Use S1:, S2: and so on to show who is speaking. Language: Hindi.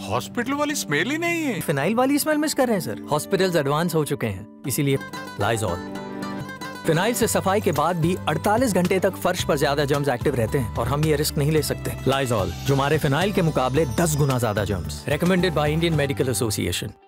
S1: हॉस्पिटल वाली स्मेल ही नहीं है।
S2: फिनाइल वाली स्मेल मिस कर रहे हैं सर। हॉस्पिटल्स एडवांस हो चुके हैं, इसीलिए लाइजॉल। फिनाइल से सफाई के बाद भी 48 घंटे तक फर्श पर ज्यादा जर्म्स एक्टिव रहते हैं और हम ये रिस्क नहीं ले सकते। लाइजॉल, जो हमारे फिनाइल के मुकाबले 10 गुना ज्यादा germs. Recommended by Indian Medical association.